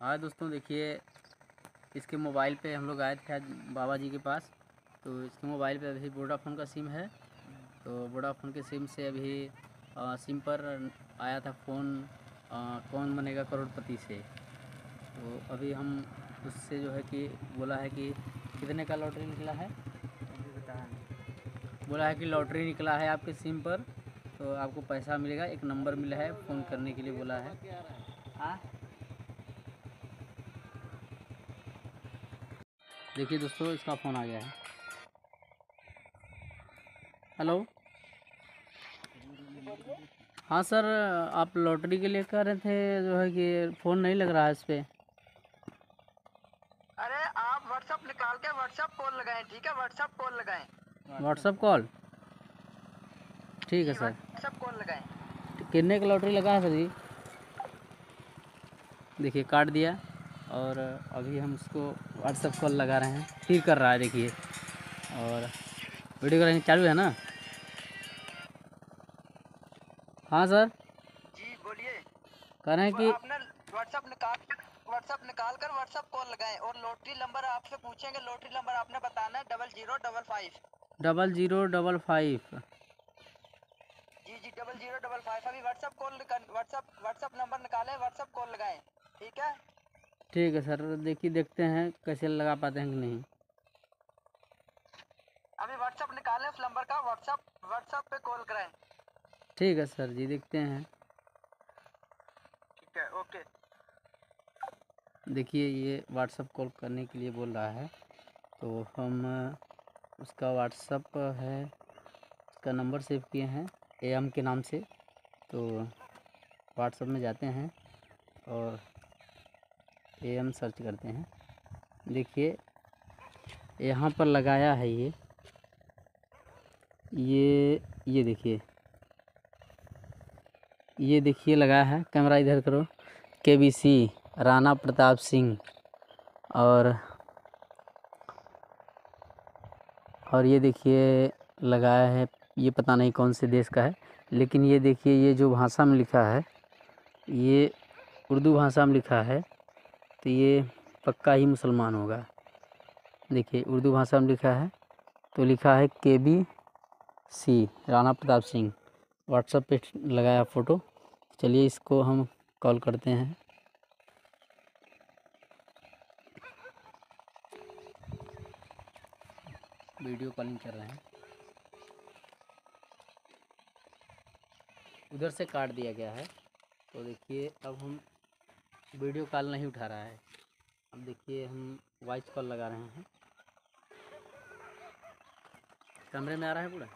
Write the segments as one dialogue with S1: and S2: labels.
S1: हाँ दोस्तों, देखिए इसके मोबाइल पे हम लोग आए थे आज बाबा जी के पास। तो इसके मोबाइल पे अभी वोडाफ़ोन का सिम है। तो वोडाफ़ोन के सिम से अभी सिम पर आया था फ़ोन, कौन बनेगा करोड़पति से। तो अभी हम उससे जो है कि बोला है कि कितने का लॉटरी निकला है, बोला है कि लॉटरी निकला है आपके सिम पर, तो आपको पैसा मिलेगा, एक नंबर मिला है फ़ोन करने के लिए बोला है। हाँ देखिए दोस्तों, इसका फ़ोन आ गया है। हेलो, हाँ सर, आप लॉटरी के लिए कह रहे थे, जो है कि फ़ोन नहीं लग रहा है इस पर।
S2: अरे आप व्हाट्सअप निकाल के व्हाट्सअप कॉल लगाएं, ठीक है? व्हाट्सअप कॉल लगाएं,
S1: व्हाट्सअप कॉल, ठीक है
S2: जी
S1: सर।
S2: व्हाट्सअप कॉल लगाएं।
S1: कितने का लॉटरी लगा है सर जी? देखिए काट दिया, और अभी हम उसको व्हाट्सअप कॉल लगा रहे हैं, फिर कर रहा है देखिए। और वीडियो कॉलिंग चालू है ना? हाँ सर,
S2: जी बोलिए।
S1: कह रहे हैं
S2: वो
S1: कि
S2: आपने व्हाट्सअप निकाल कर व्हाट्सअप कॉल लगाएं और लॉटरी नंबर आपसे पूछेंगे। लॉटरी नंबर आपने बताना है 0055।
S1: 0055।
S2: जी 0055। अभी व्हाट्सअप कॉल व्हाट्सअप नंबर निकालें, व्हाट्सअप कॉल लगाएं, ठीक है?
S1: ठीक है सर, देखिए देखते हैं कैसे लगा पाते हैं कि नहीं।
S2: अभी व्हाट्सअप निकालें, उस नंबर का व्हाट्सअप पे कॉल कराएं।
S1: ठीक है सर जी, देखते हैं।
S2: ठीक है, ओके।
S1: देखिए ये व्हाट्सअप कॉल करने के लिए बोल रहा है, तो हम उसका व्हाट्सअप है, उसका नंबर सेव किए हैं एम के नाम से। तो व्हाट्सअप में जाते हैं और एम सर्च करते हैं। देखिए यहाँ पर लगाया है ये देखिए, ये देखिए लगाया है। कैमरा इधर करो। केबीसी राणा प्रताप सिंह, और ये देखिए लगाया है, ये पता नहीं कौन से देश का है, लेकिन ये देखिए ये जो भाषा में लिखा है, ये उर्दू भाषा में लिखा है, तो ये पक्का ही मुसलमान होगा। देखिए उर्दू भाषा में लिखा है, तो लिखा है KBC राणा प्रताप सिंह। व्हाट्सएप पे लगाया फ़ोटो। चलिए इसको हम कॉल करते हैं। वीडियो कॉलिंग कर रहे हैं, उधर से काट दिया गया है। तो देखिए अब हम वीडियो कॉल नहीं उठा रहा है, अब देखिए हम वॉइस कॉल लगा रहे हैं। कमरे में आ रहा है पूरा।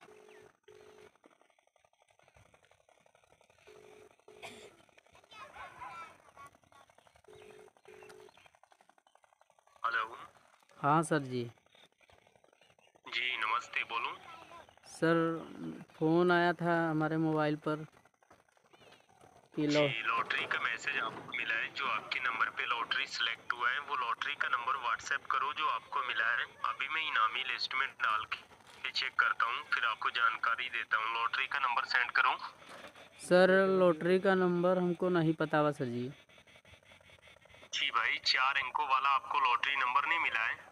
S3: हेलो।
S1: हाँ सर जी।
S3: जी नमस्ते, बोलूं?
S1: सर फ़ोन आया था हमारे मोबाइल पर कि
S3: जी लॉटरी का मैसेज आपको मिला है। जो आपके नंबर पे लॉटरी सिलेक्ट हुआ है, वो लॉटरी का नंबर व्हाट्सएप करो जो आपको मिला है। अभी मैं इनामी लिस्ट में डाल के चेक करता हूँ, फिर आपको जानकारी देता हूँ। लॉटरी का नंबर सेंड करूँ?
S1: सर लॉटरी का नंबर हमको नहीं पता हुआ सर जी।
S3: जी भाई, 4 अंकों वाला आपको लॉटरी नंबर नहीं मिला है?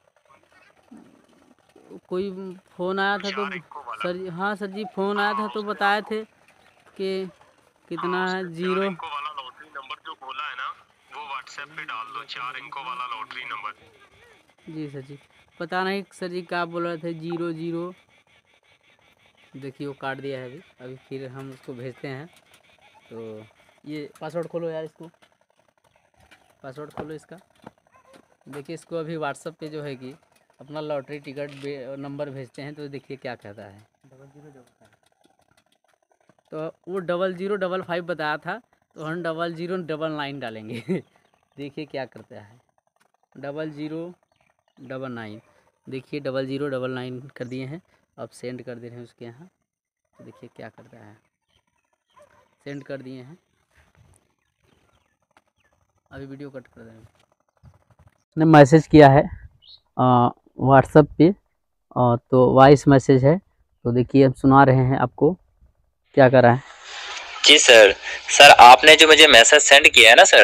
S1: कोई फ़ोन आया था तो
S3: 4 अंकों वाला।
S1: सर जी, हाँ सर जी फ़ोन आया था
S3: हाँ,
S1: तो
S3: उसमें
S1: बताए
S3: आपको,
S1: थे कि
S3: हाँ
S1: कितना है
S3: उसमें 4
S1: जीरो।
S3: अंकों वाला लॉटरी नंबर जो बोला है ना, वो व्हाट्सएप पे डाल दो। 4 अंकों वाला लॉटरी नंबर।
S1: जी सर जी, पता नहीं सर जी क्या बोल रहे थे, 00। देखिए वो काट दिया है अभी फिर हम उसको भेजते हैं। तो ये पासवर्ड खोलो यार, इसको पासवर्ड खोलो इसका। देखिए इसको अभी व्हाट्सएप पे जो है कि अपना लॉटरी टिकट नंबर भेजते हैं, तो देखिए क्या कहता है। तो वो 0055 बताया था, तो हम 0099 डालेंगे। देखिए क्या करता है। 0099, देखिए 0099 कर दिए हैं। अब सेंड कर दे रहे हैं उसके यहाँ, तो देखिए क्या करता है। सेंड कर दिए हैं, अभी वीडियो कट कर देंगे। ने मैसेज किया है व्हाट्सएप पे, तो वॉइस मैसेज है, तो देखिए हम सुना रहे हैं आपको क्या कर रहा है।
S4: जी सर। सर आपने जो मुझे मैसेज सेंड किया है ना सर,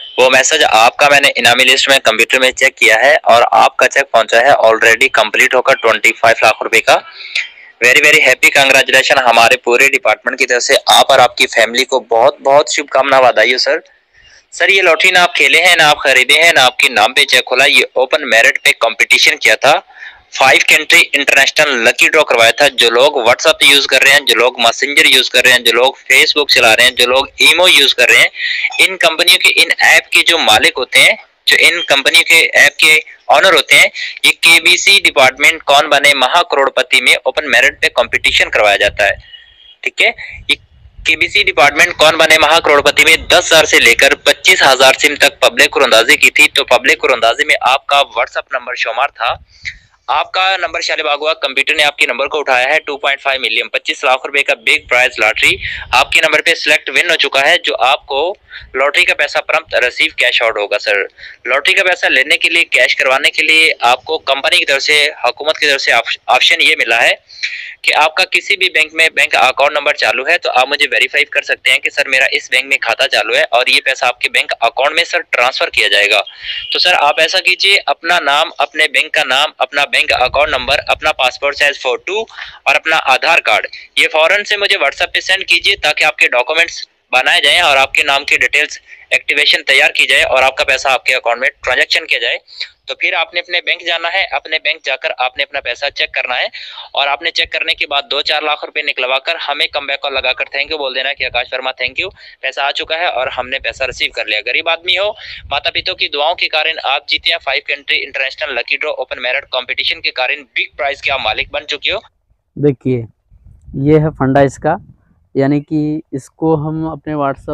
S4: वो मैसेज आपका मैंने इनामी लिस्ट में कंप्यूटर में चेक किया है और आपका चेक पहुंचा है ऑलरेडी कंप्लीट होकर 25 लाख रुपए का। Very very happy, congratulation. हमारे पूरे डिपार्टमेंट की तरफ से आप और आपकी फैमिली को बहुत बहुत शुभकामना, बधाई हो सर। सर ये लॉटरी ना आप खेले हैं, ना आप खरीदे हैं, ना आपके नाम पे चेक खोला, ये ओपन मेरिट पे कंपटीशन किया था। 5 कंट्री इंटरनेशनल लकी ड्रॉ करवाया था। जो लोग व्हाट्सएप यूज कर रहे हैं, जो लोग मैसेंजर यूज कर रहे हैं, जो लोग फेसबुक चला रहे हैं, जो लोग ईमो यूज कर रहे हैं, इन कंपनियों के इन ऐप के जो मालिक होते हैं, जो इन कंपनियों के ऐप के ऑनर होते हैं, ये केबीसी डिपार्टमेंट कौन बने महाकरोड़पति में ओपन मेरिट पे कंपटीशन करवाया जाता है। ठीक है, ये केबीसी डिपार्टमेंट कौन बने महाकरोड़पति में 10,000 से लेकर 25,000 सिम तक पब्लिक कुरंदाजी की थी। तो पब्लिक कुरंदाजी में आपका व्हाट्सएप नंबर शुमार था, आपका नंबर शालीबाग हुआ, कंप्यूटर ने आपके नंबर को उठाया है। 2.5 मिलियन 25 लाख रुपए का बिग प्राइज लॉटरी आपके नंबर पे सिलेक्ट विन हो चुका है, जो आपको लॉटरी का पैसा प्रम्प्ट रिसीव कैश आउट होगा। सर लॉटरी का पैसा लेने के लिए, कैश करवाने के लिए आपको कंपनी की तरफ से, हुकूमत की तरफ से ऑप्शन ये मिला है कि आपका किसी भी बैंक में बैंक अकाउंट नंबर चालू है तो आप मुझे वेरीफाई कर सकते हैं कि सर मेरा इस बैंक में खाता चालू है और ये पैसा आपके बैंक अकाउंट में सर ट्रांसफर किया जाएगा। तो सर आप ऐसा कीजिए, अपना नाम, अपने बैंक का नाम, अपना बैंक अकाउंट नंबर, अपना पासपोर्ट साइज फोटो और अपना आधार कार्ड ये फौरन से मुझे व्हाट्सएप पे सेंड कीजिए ताकि आपके डॉक्यूमेंट्स बनाए जाएं और आपके नाम की डिटेल्स एक्टिवेशन तैयार की जाए और आपका पैसा आपके अकाउंट में ट्रांजैक्शन किया जाए। तो फिर आपने अपने बैंक जाना है, अपने बैंक जाकर आपने अपना पैसा चेक करना है और आपने चेक करने के बाद 2-4 लाख रुपए निकलवा कर हमें कम बैक कॉल लगाकर थैंक यू बोल देना कि आकाश वर्मा थैंक यू, पैसा आ चुका है और हमने पैसा रिसीव कर लिया। गरीब आदमी हो, माता पिता की दुआओं के कारण आप जीते हैं 5 country international lucky draw open merit competition के कारण बिग प्राइज के आप मालिक बन चुके हो।
S1: देखिए ये है फंडा इसका, यानी कि इसको हम अपने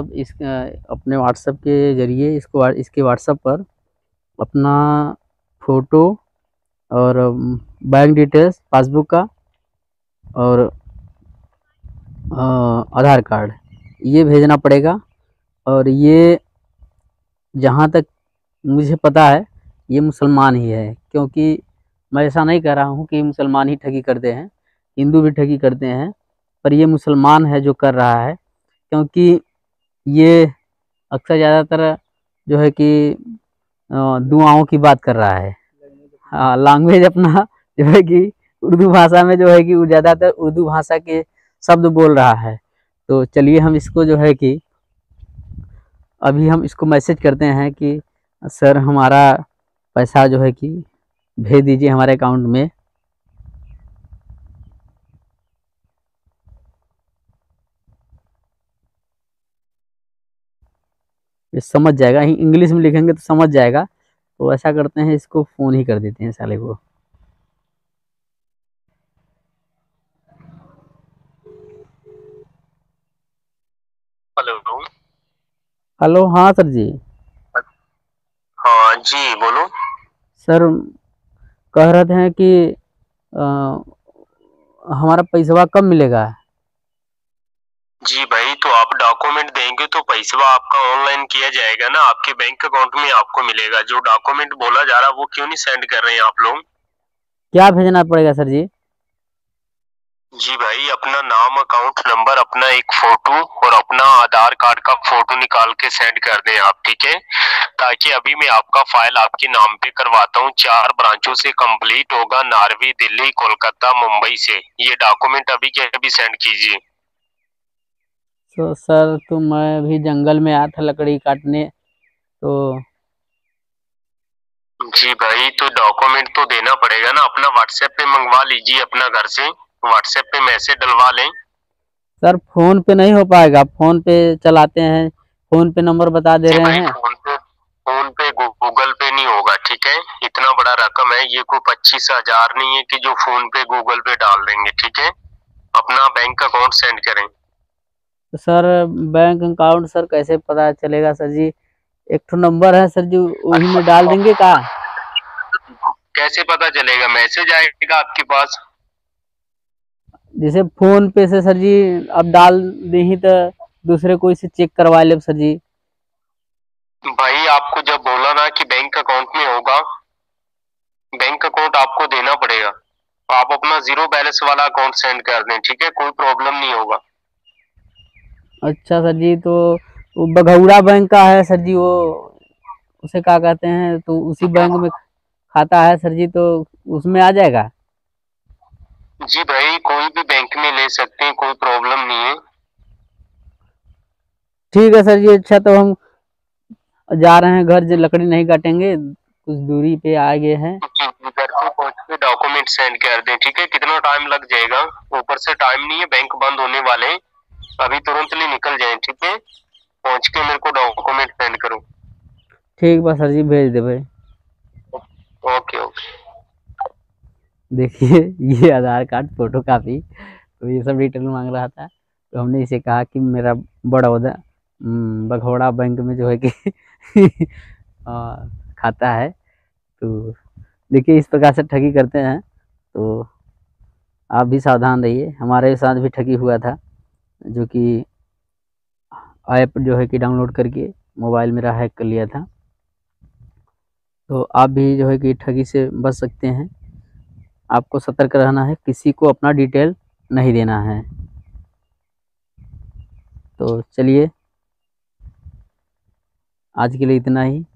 S1: व्हाट्सएप के ज़रिए इसके व्हाट्सएप पर अपना फ़ोटो और बैंक डिटेल्स, पासबुक का और आधार कार्ड ये भेजना पड़ेगा। और ये जहाँ तक मुझे पता है ये मुसलमान ही है, क्योंकि मैं ऐसा नहीं कह रहा हूँ कि मुसलमान ही ठगी करते हैं, हिंदू भी ठगी करते हैं, पर ये मुसलमान है जो कर रहा है, क्योंकि ये अक्सर ज़्यादातर जो है कि दुआओं की बात कर रहा है। हाँ, लैंग्वेज अपना जो है कि उर्दू भाषा में जो है कि वो ज़्यादातर उर्दू भाषा के शब्द बोल रहा है। तो चलिए हम इसको जो है कि अभी हम इसको मैसेज करते हैं कि सर हमारा पैसा जो है कि भेज दीजिए हमारे अकाउंट में। ये समझ जाएगा, इंग्लिश में लिखेंगे तो समझ जाएगा। तो ऐसा करते हैं, इसको फ़ोन ही कर देते हैं साले को।
S3: हेलो।
S1: हेलो, हाँ सर जी।
S3: हाँ जी बोलो।
S1: सर कह रहे थे कि हमारा पैसा कब मिलेगा?
S3: जी भाई, तो आप डॉक्यूमेंट देंगे तो पैसा आपका ऑनलाइन किया जाएगा ना, आपके बैंक अकाउंट में आपको मिलेगा। जो डॉक्यूमेंट बोला जा रहा है वो क्यों नहीं सेंड कर रहे हैं आप लोग?
S1: क्या भेजना पड़ेगा सर जी?
S3: जी भाई, अपना नाम, अकाउंट नंबर, अपना एक फोटो और अपना आधार कार्ड का फोटो निकाल के सेंड कर दें आप, ठीक है? ताकि अभी मैं आपका फाइल आपके नाम पे करवाता हूँ। 4 ब्रांचों से कंप्लीट होगा, नारवी, दिल्ली, कोलकाता, मुंबई से। ये डॉक्यूमेंट अभी के अभी सेंड कीजिए।
S1: तो सर तो मैं भी जंगल में आया था लकड़ी काटने, तो
S3: जी भाई, तो डॉक्यूमेंट तो देना पड़ेगा ना। अपना व्हाट्सएप पे मंगवा लीजिए, अपना घर से व्हाट्सएप पे मैसेज डलवा लें।
S1: सर फ़ोन पे नहीं हो पाएगा, फ़ोन पे चलाते हैं, फ़ोन पे नंबर बता दे रहे हैं।
S3: फोन पे गूगल पे नहीं होगा, ठीक है? इतना बड़ा रकम है, ये कोई 25,000 नहीं है कि जो फोन पे गूगल पे डाल देंगे, ठीक है? अपना बैंक अकाउंट सेंड करें।
S1: तो सर बैंक अकाउंट सर कैसे पता चलेगा सर जी? एक तो नंबर है सर जी, वही में डाल देंगे का?
S3: कैसे पता चलेगा? मैसेज आएगा आपके पास।
S1: जैसे फ़ोन पे से सर जी अब डाल दे ही तो दूसरे कोई से चेक करवा ले सर जी।
S3: भाई आपको जब बोला ना कि बैंक अकाउंट में होगा, बैंक अकाउंट आपको देना पड़ेगा। आप अपना 0 बैलेंस वाला अकाउंट सेंड कर दें, ठीक है? कोई प्रॉब्लम नहीं होगा।
S1: अच्छा सर जी, तो वो बघौड़ा बैंक का है सर जी, वो उसे क्या कहते हैं, तो उसी बैंक में खाता है सर जी, तो उसमें आ जाएगा?
S3: जी भाई, कोई भी बैंक में ले सकते हैं, कोई प्रॉब्लम नहीं है।
S1: ठीक है सर जी। अच्छा, तो हम जा रहे हैं घर, जो लकड़ी नहीं काटेंगे, कुछ दूरी पे आ गए हैं।
S3: जी, घर पे पहुंच के डॉक्यूमेंट सेंड कर दें, ठीक है? कितना टाइम लग जाएगा? ऊपर से टाइम नहीं है, बैंक बंद होने वाले हैं, अभी तुरंत ही निकल जाएं, ठीक है? पहुंच के मेरे को डॉक्यूमेंट सेंड करो।
S1: ठीक बा सर जी, भेज देवे।
S3: Okay okay.
S1: देखिए ये आधार कार्ड, फोटो कापी, तो ये सब डिटेल मांग रहा था। तो हमने इसे कहा कि मेरा बड़ौदा बघौड़ा बैंक में जो है कि खाता है। तो देखिए इस प्रकार से ठगी करते हैं, तो आप भी सावधान रहिए। हमारे साथ भी ठगी हुआ था, जो कि ऐप जो है कि डाउनलोड करके मोबाइल मेरा हैक कर लिया था। तो आप भी जो है कि ठगी से बच सकते हैं। आपको सतर्क रहना है, किसी को अपना डिटेल नहीं देना है। तो चलिए, आज के लिए इतना ही।